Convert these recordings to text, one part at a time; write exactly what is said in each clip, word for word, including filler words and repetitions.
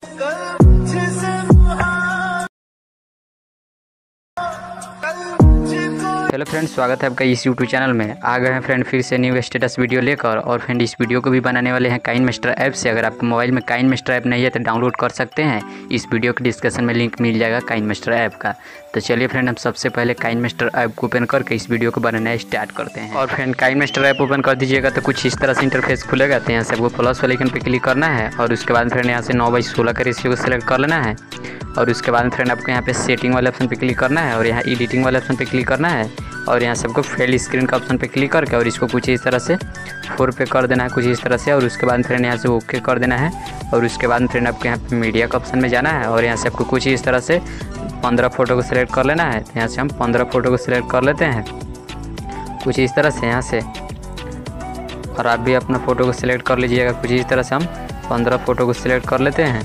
Hello friend, स्वागत है आपका इस यूट्यूब चैनल में। आ गए हैं फ्रेंड फिर से न्यू स्टेटस वीडियो लेकर। और फ्रेंड इस वीडियो को भी बनाने वाले हैं काइनमास्टर ऐप से। अगर आपके मोबाइल में काइनमास्टर ऐप नहीं है तो डाउनलोड कर सकते हैं। इस वीडियो के डिस्क्रिप्शन में लिंक मिल जाएगा काइनमास्टर ऐप का। तो चलिए फ्रेंड, हम सबसे पहले काइनमास्टर ऐप को ओपन करके इस वीडियो को बनाना स्टार्ट करते हैं। और फ्रेंड काइनमास्टर ऐप ओपन कर दीजिएगा तो कुछ इस तरह से इंटरफेस खुलेगा। तो यहाँ से आपको प्लस वाले आइकन पे क्लिक करना है और उसके बाद फ्रेंड यहाँ से नौ बाई सोलह का रेशियो को सिलेक्ट कर लेना है। और उसके बाद फ्रेंड आपको यहाँ पे सेटिंग वाले ऑप्शन पे क्लिक करना है और यहाँ एडिटिंग वाले ऑप्शन पे क्लिक करना है। और यहाँ से आपको फेल स्क्रीन का ऑप्शन पे क्लिक करके और इसको कुछ इस तरह से फोर पे कर देना है, कुछ इस तरह से। और उसके बाद फ्रेंड यहाँ से ओके कर देना है। और उसके बाद फ्रेंड आपको यहाँ पे मीडिया का ऑप्शन में जाना है और यहाँ से आपको कुछ इस तरह से पंद्रह फोटो को सिलेक्ट कर लेना है। तो यहाँ से हम पंद्रह फोटो को सिलेक्ट कर लेते हैं कुछ इस तरह से यहाँ से। और आप भी अपना फ़ोटो को सिलेक्ट कर लीजिएगा। कुछ इस तरह से हम पंद्रह फ़ोटो को सिलेक्ट कर लेते हैं।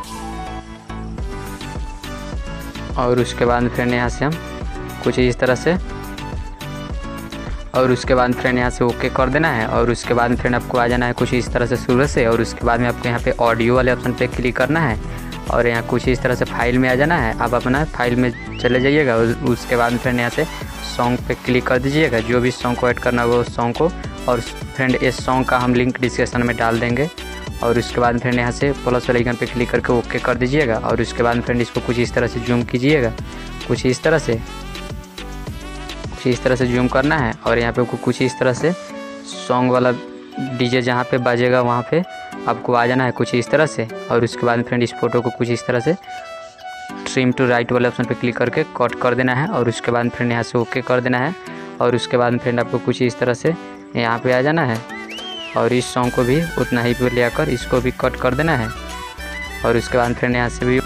और उसके बाद फ्रेंड यहाँ से हम कुछ इस तरह से और उसके बाद फ्रेंड यहाँ से ओके कर देना है। और उसके बाद फ्रेंड आपको आ जाना है कुछ इस तरह से शुरू से। और उसके बाद में आपको यहाँ पे ऑडियो वाले ऑप्शन पे क्लिक करना है और यहाँ कुछ इस तरह से फाइल में आ जाना है। आप अपना फाइल में चले जाइएगा। उसके बाद फ्रेंड यहाँ से सॉन्ग पे क्लिक कर दीजिएगा, जो भी सॉन्ग को ऐड करना होगा उस सॉन्ग को। और फ्रेंड इस सॉन्ग का हम लिंक डिस्क्रिप्शन में डाल देंगे। और उसके बाद फ्रेंड यहाँ से प्लस वाले आइकन पे क्लिक करके ओके कर दीजिएगा। और उसके बाद फ्रेंड इसको कुछ इस तरह से जूम कीजिएगा, कुछ इस तरह से कुछ इस तरह से जूम करना है। और यहाँ पे कुछ इस तरह से सॉन्ग वाला डीजे जहाँ पे बाजेगा वहाँ पे आपको आ जाना है कुछ इस तरह से। और उसके बाद फ्रेंड इस फोटो को कुछ इस तरह से ट्रिम टू राइट वाले ऑप्शन पे क्लिक करके कट कर देना है। और उसके बाद फ्रेंड यहाँ से ओके कर देना है। और उसके बाद फ्रेंड आपको कुछ इस तरह से यहाँ पे आ जाना है और इस सॉन्ग को भी उतना ही पे ले आकर इसको भी कट कर देना है। और उसके बाद फ्रेंड यहाँ से भी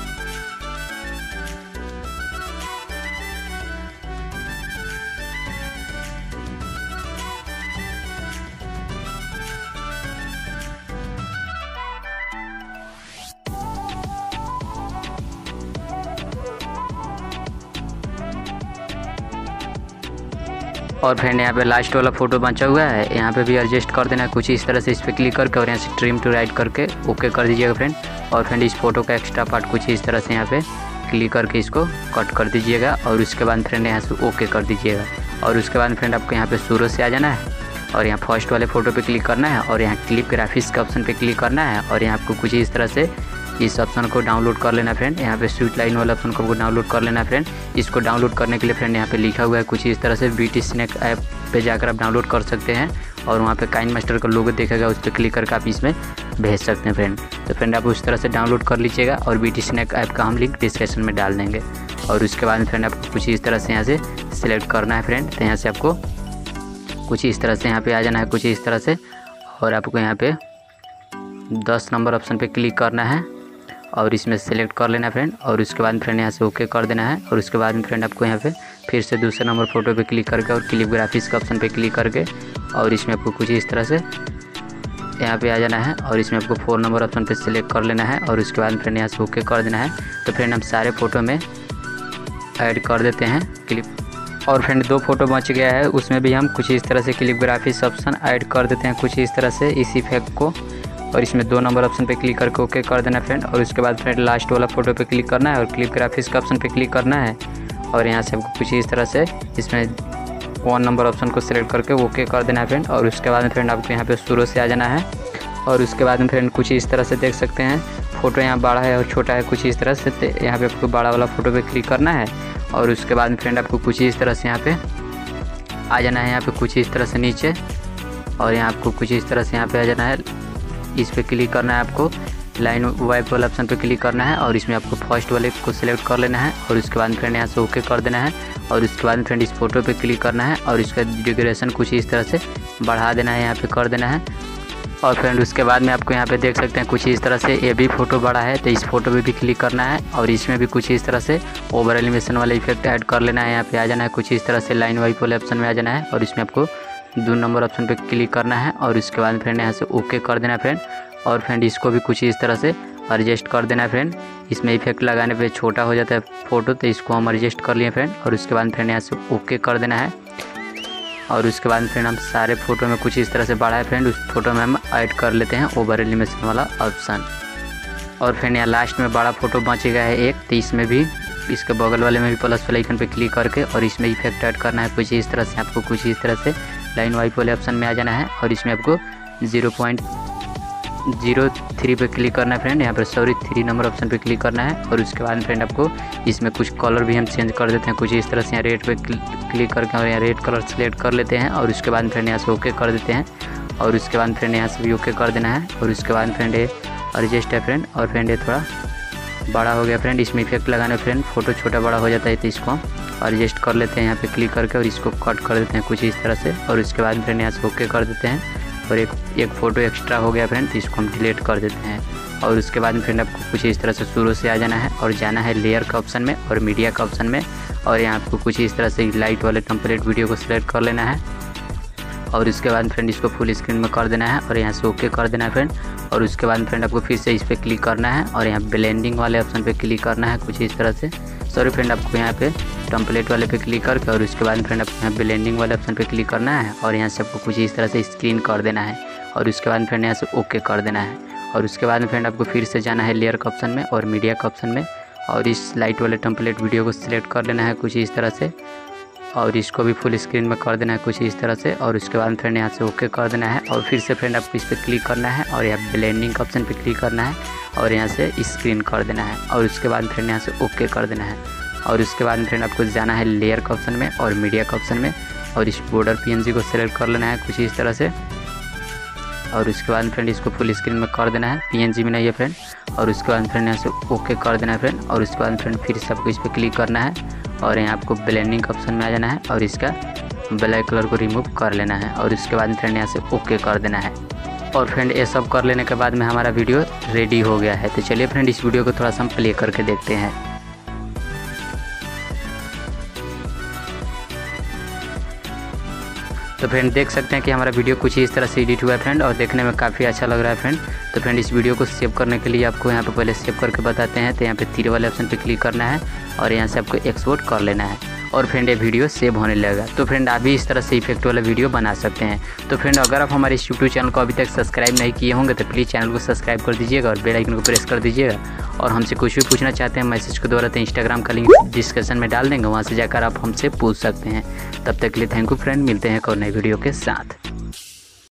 और फ्रेंड यहाँ पे लास्ट वाला फ़ोटो बचा हुआ है, यहाँ पे भी एडजस्ट कर देना है कुछ इस तरह से। इस पर क्लिक करके और यहाँ से ट्रिम टू राइट करके ओके कर दीजिएगा फ्रेंड। और फ्रेंड इस फोटो का एक्स्ट्रा पार्ट कुछ इस तरह से यहाँ पे क्लिक करके इसको कट कर दीजिएगा। और उसके बाद फ्रेंड यहाँ से ओके कर दीजिएगा। और उसके बाद फ्रेंड आपको यहाँ पे शुरू से आ जाना है और यहाँ फर्स्ट वाले फ़ोटो पे क्लिक करना है और यहाँ क्लिप ग्राफिक्स के ऑप्शन पे क्लिक करना है। और यहाँ आपको कुछ इस तरह से इस ऑप्शन को डाउनलोड कर लेना फ्रेंड। यहाँ पे स्वीट लाइन वाला ऑप्शन को डाउनलोड कर लेना फ्रेंड। इसको डाउनलोड करने के लिए फ्रेंड यहाँ पे लिखा हुआ है कुछ इस तरह से बीटी स्नैक ऐप पे जाकर आप डाउनलोड कर सकते हैं। और वहाँ पे काइनमास्टर का लोगो देखेगा, उस पर क्लिक करके आप इसमें भेज सकते हैं फ्रेंड। तो फ्रेंड आप उस तरह से डाउनलोड कर लीजिएगा और बीटी स्नैक ऐप का हम लिंक डिस्क्रिप्शन में डाल देंगे। और उसके बाद फ्रेंड आपको कुछ इस तरह से यहाँ से सिलेक्ट करना है फ्रेंड। तो यहाँ से आपको कुछ इस तरह से यहाँ पे आ जाना है कुछ इस तरह से। और आपको यहाँ पे दस नंबर ऑप्शन पे क्लिक करना है और इसमें सेलेक्ट कर लेना है फ्रेंड। और उसके बाद फ्रेंड यहाँ से ओके कर देना है। और उसके बाद फ्रेंड आपको यहाँ पे फिर से दूसरे नंबर फोटो पे क्लिक करके और क्लिप ग्राफिक्स का ऑप्शन पे क्लिक करके और इसमें आपको कुछ इस तरह से यहाँ पे आ जाना है। और इसमें आपको फोर नंबर ऑप्शन पे सिलेक्ट कर लेना है और उसके बाद फ्रेंड यहाँ से ओके कर देना है। तो फ्रेंड हम सारे फ़ोटो में ऐड कर देते हैं क्लिप। और फ्रेंड दो फोटो बच गया है, उसमें भी हम कुछ इस तरह से क्लिप ग्राफिक्स ऑप्शन ऐड कर देते हैं कुछ इस तरह से इस इफेक्ट को। और इसमें दो नंबर ऑप्शन पे क्लिक करके ओके कर देना फ्रेंड। और उसके बाद फ्रेंड लास्ट वाला फ़ोटो पे क्लिक करना है और क्लिप ग्राफिक्स का ऑप्शन पे क्लिक करना है। और यहाँ से आपको कुछ इस तरह से इसमें वन नंबर ऑप्शन को सिलेक्ट करके ओके कर देना है फ्रेंड। और उसके बाद फ्रेंड आपको यहाँ पे शुरू से आ जाना है। और उसके बाद फ्रेंड कुछ इस तरह से देख सकते हैं फ़ोटो यहाँ बड़ा है और छोटा है कुछ इस तरह से। यहाँ पे आपको बड़ा वाला फ़ोटो पे क्लिक करना है। और उसके बाद फ्रेंड आपको कुछ इस तरह से यहाँ पे आ जाना है, यहाँ पे कुछ इस तरह से नीचे। और यहाँ आपको कुछ इस तरह से यहाँ पे आ जाना है, इस पे क्लिक करना है आपको लाइन वाइप वाला ऑप्शन पे क्लिक करना है। और इसमें आपको फर्स्ट वाले को सिलेक्ट कर लेना है। और उसके बाद फ्रेंड यहाँ से ओके कर देना है। और उसके बाद फ्रेंड इस फोटो पे क्लिक करना है और इसका ड्यूरेशन कुछ इस तरह से बढ़ा देना है, यहाँ पे कर देना है। और फ्रेंड उसके बाद में आपको यहाँ पे देख सकते हैं कुछ इस तरह से ये भी फ़ोटो बड़ा है, तो इस फोटो पे भी क्लिक करना है। और इसमें भी कुछ इस तरह से ओवर एलिवेशन वाला इफेक्ट ऐड कर लेना है, यहाँ पे आ जाना है कुछ इस तरह से लाइन वाइप वाले ऑप्शन में आ जाना है। और इसमें आपको दो नंबर ऑप्शन पे क्लिक करना है और उसके बाद फ्रेंड यहाँ से ओके कर देना है फ्रेंड। और फ्रेंड इसको भी कुछ इस तरह से एडजस्ट कर देना है फ्रेंड। इसमें इफेक्ट लगाने पे छोटा हो जाता है फ़ोटो, तो इसको हम एडजस्ट कर लिए फ्रेंड। और उसके बाद फ्रेंड यहाँ से ओके कर देना है। और उसके बाद फ्रेंड हम सारे फ़ोटो में कुछ इस तरह से बढ़ा है फ्रेंड, उस फोटो में हम ऐड कर लेते हैं ओवर एलिवेशन वाला ऑप्शन। और फ्रेंड यहाँ लास्ट में बड़ा फोटो बचेगा है एक, तो इसमें भी इसके बगल वाले में भी प्लस वाले आइकन पे क्लिक करके और इसमें इफेक्ट ऐड करना है कुछ इस तरह से। आपको कुछ इस तरह से लाइन वाइप वाले ऑप्शन में आ जाना है और इसमें आपको जीरो पॉइंट जीरो थ्री पे क्लिक करना है फ्रेंड। यहाँ पर सॉरी थ्री नंबर ऑप्शन पे क्लिक करना है और उसके बाद फ्रेंड आपको इसमें कुछ कलर भी हम चेंज कर देते हैं कुछ इस तरह से। यहाँ रेड पे क्लिक करके और यहाँ रेड कलर सेलेक्ट कर लेते हैं और उसके बाद फ्रेंड यहाँ से ओके कर देते हैं और उसके बाद फ्रेंड यहाँ से भी ओके कर देना है और उसके बाद फ्रेंड ये एडजस्ट है फ्रेंड। और फ्रेंड ये थोड़ा बड़ा हो गया फ्रेंड, इसमें इफेक्ट लगाना फ्रेंड, फोटो छोटा बड़ा हो जाता है तो इसको एडजस्ट कर लेते हैं यहाँ पे क्लिक करके और इसको कट कर देते हैं कुछ इस तरह से और उसके बाद फ्रेंड यहाँ से ओके कर देते हैं और एक एक फ़ोटो एक्स्ट्रा हो गया फ्रेंड, तो इसको हम डिलीट कर देते हैं। और उसके बाद फ्रेंड आपको कुछ इस तरह से शुरू से आ जाना है और जाना है लेयर का ऑप्शन में और मीडिया का ऑप्शन में और यहाँ आपको कुछ इस तरह से लाइट वाले टेम्पलेट वीडियो को सिलेक्ट कर लेना है और उसके बाद फ्रेंड इसको फुल स्क्रीन में कर देना है और यहाँ से ओके कर देना है फ्रेंड। और उसके बाद फ्रेंड आपको फिर से इस पर क्लिक करना है और यहाँ ब्लेंडिंग वाले ऑप्शन पे क्लिक करना है कुछ इस तरह से। सॉरी फ्रेंड आपको यहाँ पे टेम्पलेट वाले पे क्लिक करके और उसके बाद फ्रेंड आपको यहाँ ब्लेंडिंग वाले ऑप्शन पे क्लिक करना है और यहाँ से आपको कुछ इस तरह से स्क्रीन कर देना है और उसके बाद फ्रेंड यहाँ से ओके कर देना है। और उसके बाद फ्रेंड आपको फिर से जाना है लेयर का ऑप्शन में और मीडिया का ऑप्शन में और इस लाइट वाले टेम्पलेट वीडियो को सिलेक्ट कर लेना है कुछ इस तरह से और इसको भी फुल स्क्रीन में कर देना है कुछ इस तरह से। और उसके बाद फ्रेंड यहाँ से ओके कर देना है और फिर से फ्रेंड आपको इस पर क्लिक करना है और यहाँ ब्लेंडिंग का ऑप्शन पे क्लिक करना है और यहाँ से स्क्रीन कर देना है और उसके बाद फ्रेंड यहाँ से ओके कर देना है। और उसके बाद फ्रेंड आपको जाना है लेयर का ऑप्शन में और मीडिया का ऑप्शन में और इस बॉर्डर पीएनजी को सिलेक्ट कर लेना है कुछ इस तरह से और उसके बाद फ्रेंड इसको फुल स्क्रीन में कर देना है, पीएनजी में नहीं है फ्रेंड। और उसके बाद फ्रेंड यहाँ से ओके कर देना है फ्रेंड और उसके बाद फ्रेंड फिर से आपको इस पर क्लिक करना है और यहाँ आपको ब्लेंडिंग का ऑप्शन में आ जाना है और इसका ब्लैक कलर को रिमूव कर लेना है और उसके बाद फ्रेंड यहाँ से ओके कर देना है। और फ्रेंड ये सब कर लेने के बाद में हमारा वीडियो रेडी हो गया है। तो चलिए फ्रेंड इस वीडियो को थोड़ा सा हम प्ले करके देखते हैं। तो फ्रेंड देख सकते हैं कि हमारा वीडियो कुछ ही इस तरह से एडिट हुआ है फ्रेंड और देखने में काफ़ी अच्छा लग रहा है फ्रेंड। तो फ्रेंड इस वीडियो को सेव करने के लिए आपको यहाँ पे पहले सेव करके बताते हैं। तो यहाँ पे तीर वाले ऑप्शन पे क्लिक करना है और यहाँ से आपको एक्सपोर्ट कर लेना है और फ्रेंड ये वीडियो सेव होने लगेगा। तो फ्रेंड आप भी इस तरह से इफेक्ट वाला वीडियो बना सकते हैं। तो फ्रेंड अगर आप हमारे इस यूट्यूब चैनल को अभी तक सब्सक्राइब नहीं किए होंगे तो प्लीज़ चैनल को सब्सक्राइब कर दीजिएगा और बेल आइकन को प्रेस कर दीजिएगा। और हमसे कुछ भी पूछना चाहते हैं मैसेज के द्वारा तो इंस्टाग्राम का लिंक डिस्क्रिप्शन में डाल देंगे, वहाँ से जाकर आप हमसे पूछ सकते हैं। तब तक के लिए थैंक यू फ्रेंड, मिलते हैं एक और नई वीडियो के साथ।